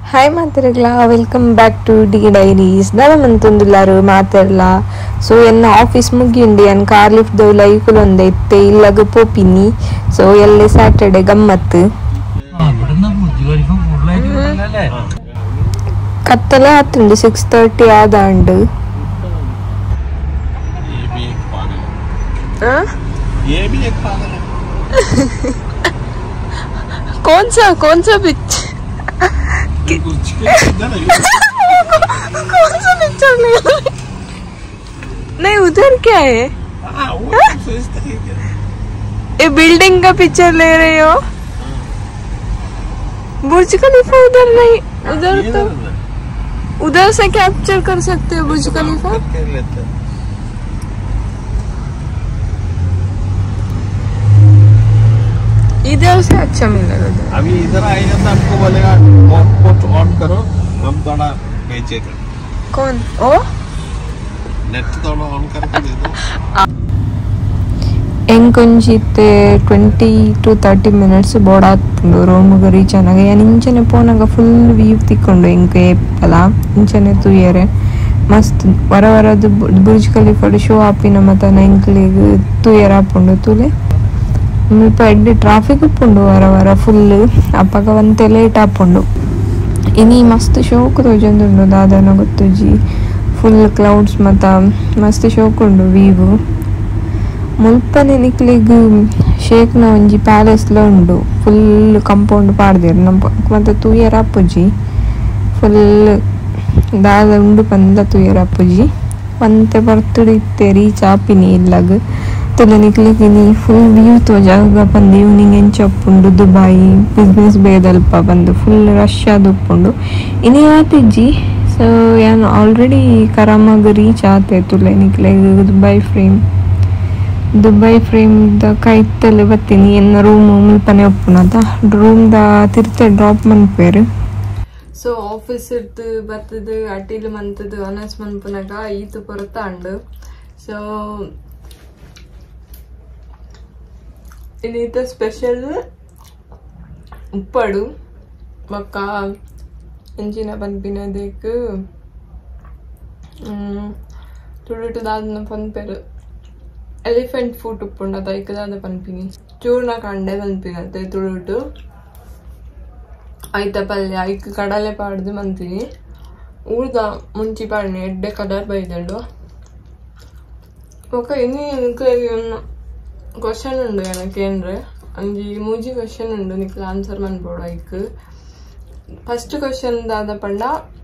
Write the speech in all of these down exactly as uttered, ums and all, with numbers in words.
Hi ಮಾತಿರಲ್ಲ, welcome back to the diaries. ನಮ್ಮಂತೊಂದುಲ್ಲಾರು ಮಾತಿರಲ್ಲ. ಸೊ ಎನ್ನ ಆಫೀಸ್ ಮುಗಿಯುಂಡು ಎನ್ ಕಾರ್ ಲಿಫ್ಟ್ ದೌಲ ಈಕುಲೊಂದು ಎತ್ತೆ ಇಲ್ಲಗ ಪೋಪಿನಿ. ಸೊ ಎಲ್ಲೆ ಸ್ಯಾಟರ್ಡೆ ಗಮ್ಮತ್ ಕತ್ತಲೆ ಆತುಂಡು. Six thirty ಆದಾಂಡು. कौन सा कौन सा पिच कौन सा पिक्चर ले नहीं उधर क्या है? ये बिल्डिंग का पिक्चर ले रहे हो? बुर्ज खलीफा उधर नहीं, उधर तो उधर से कैप्चर कर सकते हो बुर्ज खलीफा. इधर से अच्छा मिलेगा. अभी इधर आएगा तो आपको बोलेगा हॉटस्पॉट ऑन करो, हम थोड़ा भेजेगा. कौन ओ नेट थोड़ा ऑन करके दे दो. ಎಂಕೊಂಜಿತ್ತೆ ಟ್ವೆಂಟಿ ಟು ತರ್ಟಿ ಮಿನಿಟ್ಸ್ ಬೋಡಾತುಂಡು ರೂಮ್ಗೆ ರೀಚ್ ಆನಾಗ. ಯಾನ್ ಇಂಚನೆ ಪೋನಾಗ ಫುಲ್ ವ್ಯೂ ತಿಕ್ಕೊಂಡು ಇಂಕ ಏಪಲ ಇಂಚನೆ ತೂಯರೆ ಮಸ್ತ್ ವರ ವರದು ಬುರ್ಜ್ ಖಲೀಫಾಡ್ ಶೋ ಆಪಿನ ಮತನ ಇಂಕ್ಲಿಗ್ ತೂಯರ ಆಪುಂಡು ತೂಲೆ ಮುಲ್ಪ ಎಡ್ಡೆ ಟ್ರಾಫಿಕ್ ಉಪ್ಪುಂಡು ವರ ವರ ಫುಲ್ ಅಪ್ಪಗ ಒಂತೆ ಲೇಟ್ ಆಪುಂಡು. ಇನಿ ಮಸ್ತ್ ಶೋಕು ತೋಜೊಂದುಂಡು ದಾದನ ಗೊತ್ತುಜಿ ಫುಲ್ ಕ್ಲೌಡ್ಸ್ ಮತ ಮಸ್ತ್ ಶೋಕುಂಡು ವೀವು. ಮುಲ್ಪನೆ ನಿಕ್ಲಿಗ್ ಶೇಕ್ನ ಒಂಜಿ ಪ್ಯಾಲೇಸ್ಲ ಉಂಡು ಫುಲ್ ಕಂಪೌಂಡ್ ಪಾಡ್ದೆರ್ ನಮ್ಮ ಮತ್ತೆ ತೂಯರ ಅಪ್ಪುಜಿ ಫುಲ್ ದಾದ ಉಂಡು ಪಂದ ತೂಯರ ಅಪ್ಪುಜಿ ಒಂತೆ ಬರ್ತಡೆ ಇತ್ತೆ ರೀಚ್ ಆಪಿನಿ ಇಲ್ಲಗ್ ತುಲೆ ನಿಕ್ಲಿಗಿನಿ ಫುಲ್ ವ್ಯೂ ತೋಜಾಗ ಬಂದು ಈವ್ನಿಂಗ್ ಎಂಚಪ್ಪುಂಡು ದುಬಾಯಿ ಬಿಸ್ನೆಸ್ ಬೇದಲ್ಪ ಬಂದು ಫುಲ್ ರಶ್ ಆದ ಉಪ್ಪುಂಡು ಇನಿ ಆತಿಜ್ಜಿ. ಸೊ ಯಾನ್ ಆಲ್ರೆಡಿ ಕರಾಮಾಗ ರೀಚ್ ಆತೆ ತುಲೆ ನಿಕ್ಲಿಗ್ ದುಬೈ ಫ್ರೇಮ್ ದುಬೈ ಫ್ರೇಮ್ ದ ಕೈತಲ್ಲಿ ಬತ್ತೀನಿ ಎನ್ನ ರೂಮ್ ಮುಲ್ಪನೆ ಒಪ್ಪುನದ ರೂಮ್ದ ತಿರ್ತೆ ಡ್ರಾಪ್ ಮನ್ಪೇರು. ಸೊ ಆಫೀಸ್ ಇರ್ತು ಬರ್ತದು ಅಟಿಲ್ ಮಂತದು ಅನಸ್ ಮನ್ಪುನಾಗ ಈತು ಪೊರತಾಂಡು. ಸೊ ಇನ್ನೀತ ಸ್ಪೆಷಲ್ ಉಪ್ಪಡು ಬೊಕ್ಕ ಎಂಚಿನ ಪನ್ಪಿನದೇಕ್ ತುಳುಟುದಾದ ಪನ್ಪೇರು ಎಲಿಫೆಂಟ್ ಫುಟ್ ಉಪ್ಪುಂಡು ಅದು ಐಕದಾದ ಪನ್ಪಿನಿ ಚೂರ್ಣ ಕಂಡೆ ಪನ್ಪಿನತ್ತೆ ತುಳುಟು ಐತ ಪಲ್ಯ ಐಕ್ ಕಡಲೆ ಪಾಡ್ದು ಮಂತೀನಿ ಉಳ್ದ ಮುಂಚಿ ಪಾಡ್ನಿ ಎಡ್ಡೆ ಕಲರ್ ಬೈದಂಡು. ಬೊಕ್ಕ ಇನಿ ಕ್ವಶನ್ ಉಂಡು ಏನಕ್ಕೇನ್ರೆ ಅಂಜಿ ಮೂಜಿ ಕ್ವಶನ್ ಉಂಡು ನಿಕ್ಲ ಆನ್ಸರ್ ಮನ್ಬೋಡು ಐಕ್. ಫಸ್ಟ್ ಕ್ವಶನ್ ದಾದ ಪಂಡ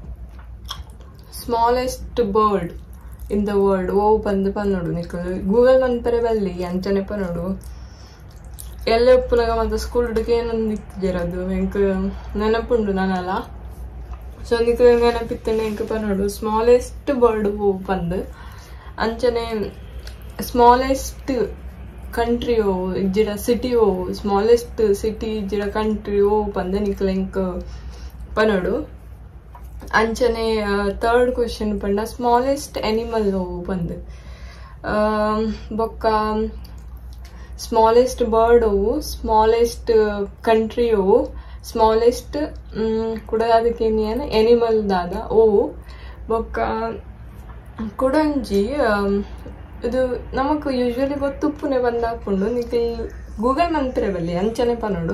smallest bird in the world ಓ ಪಂದು ಪನ್ನೋಡು ನಿಕ್ಲು ಗೂಗಲ್ ಮನ್ಪರೆ ಬಲ್ಲಿ ಅಂಚನೆ ಪನ್ನೋಡು ಎಲ್ಲ ಉಪ್ಪುನಾಗ ಮತ್ತೆ ಸ್ಕೂಲ್ ಹುಡುಗಿ ಏನೊಂದು ಇತ್ತಿರದು ಎಂಕ್ ನೆನಪುಂಡು ನಾನಲ್ಲ. ಸೊ ನಿಕ್ಲು ನೆನಪಿತ್ತಂಡೆ ಎಂಕ್ ಪನ್ನೋಡು ಸ್ಮಾಲೆಸ್ಟ್ ಬರ್ಡ್ ಓ ಪಂದು ಅಂಚನೆ ಸ್ಮಾಲೆಸ್ಟ್ ಕಂಟ್ರಿ ಓ ಇಜ್ಜಿಡ ಸಿಟಿ ಓ ಸ್ಮಾಲೆಸ್ಟ್ ಸಿಟಿ ಇಜ್ಜಿಡ ಕಂಟ್ರಿ ಓ ಪಂದು ನಿಕ್ಲು ಎಂಕ್ ಪನ್ನೋಡು. ಅಂಚನೆ ಥರ್ಡ್ ಕ್ವಶನ್ ಪಂಡ ಸ್ಮಾಲೆಸ್ಟ್ ಎನಿಮಲ್ ಓ ಪಂದು ಬೊಕ್ಕ ಸ್ಮಾಲೆಸ್ಟ್ ಬರ್ಡ್ ಓ ಸ್ಮಾಲೆಸ್ಟ್ ಕಂಟ್ರಿ ಓ ಸ್ಮಾಲೆಸ್ಟ್ ಕೂಡ ಅದಕ್ಕೆ ಎನಿಮಲ್ ದಾದ ಓ ಬೊಕ್ಕ ಕುಡಂಜಿ ಇದು ನಮಕ್ ಯೂಶ್ವಲಿ ಗೊತ್ತುಪ್ಪುನೆ ಬಂದಾಪುಂಡು ನಿಕ್ಲಿ ಗೂಗಲ್ ಮಂತ್ರೆ ಬಲ್ಲಿ ಅಂಚನೆ ಪನ್ನೋಡು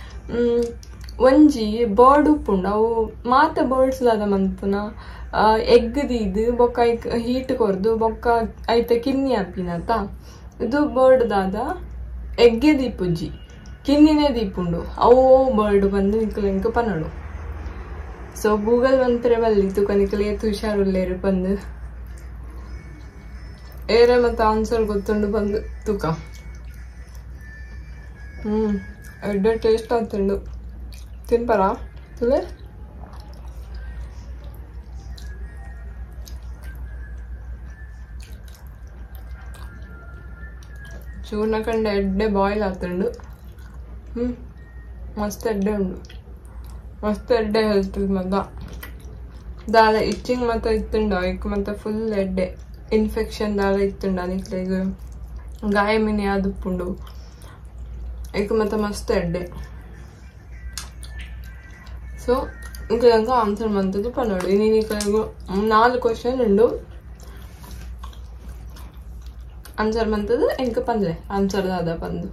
ಒಂಜಿ ಬರ್ಡ್ ಉಪ್ಪುಂಡು ಅವು ಮಾತ ಬರ್ಡ್ಸ್ ದಾದ ಮನ್ಪುನ ಎಗ್ ದೀದು ಬೊಕ್ಕ ಐಕ್ ಹೀಟ್ ಕೊರ್ದು ಬೊಕ್ಕ ಐತ ಕಿನ್ನಿ ಆಪಿನತ ಇದು ಬರ್ಡ್ ದಾದ ಎಗ್ಗೆ ದೀಪುಜ್ಜಿ ಕಿನ್ನಿನೇ ದೀಪುಂಡು ಅವು ಬರ್ಡ್ ಬಂದು ನಿಕ್ಲು ಎಂಕ ಪನ್ನೋಡು. ಸೊ ಗೂಗಲ್ ಮಂತ್ರೆ ಬಲ್ಲಿ ತುಕ ನಿಕ್ಲೆ ಹುಷಾರುಲ್ಲೇರು ಬಂದು ಏರೆ ಮತ್ತೆ ಆನ್ಸರ್ ಗೊತ್ತುಂಡು ಬಂದು ತುಕ ಹ್ಮ್ ಎಡ್ಡೆ ಟೇಸ್ಟ್ ಆತುಂಡು ತಿನ್ಪರ ತುಲೆ. ಚೂರ್ಣ ಕಂಡ ಎಡ್ಡೆ ಬಾಯ್ಲ್ ಆತುಂಡು ಹ್ಮ್ ಮಸ್ತ್ ಎಡ್ಡೆ ಉಂಡು ಮಸ್ತ್ ಎಡ್ಡೆ ಹೆಲ್ತ್ ಮಗ ದಾದ ಇಚ್ಚಿಂಗ್ ಮತ್ತ ಇತ್ತುಂಡು ಐಕ್ ಮತ್ತ ಫುಲ್ ಎಡ್ಡೆ ಇನ್ಫೆಕ್ಷನ್ ದಾದ ಇತ್ತುಂಡು ನಿಕ್ಲೆಗ್ ಗಾಯ ಮಿನಿ ಆದುಪ್ಪುಂಡು ಐಕ್ ಮತ್ತ ಮಸ್ತ್ ಎಡ್ಡೆ. ಸೊ ಇಂಕ ಆನ್ಸರ್ ಮಂತದ್ದು ಪನ್ನೋಡು ನೀನು ನಾಲ್ಕು ಕ್ವಶನ್ ಉಂಡು ಆನ್ಸರ್ ಮಂತದ್ದು ಎಂಕ ಪಂದ್ರೆ ಆನ್ಸರ್ ದಾದ ಪಂದು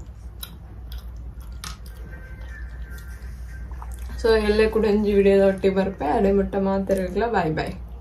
ಸೊ ಎಲ್ಲೇ ಕೂಡ ಒಂಜಿ ವಿಡಿಯೋದ ಒಟ್ಟಿಗೆ ಬರ್ಪೆ ಅಡೆ ಮುಟ್ಟ ಮಾತಾಡಲ್ಲ ಬಾಯ್ ಬಾಯ್.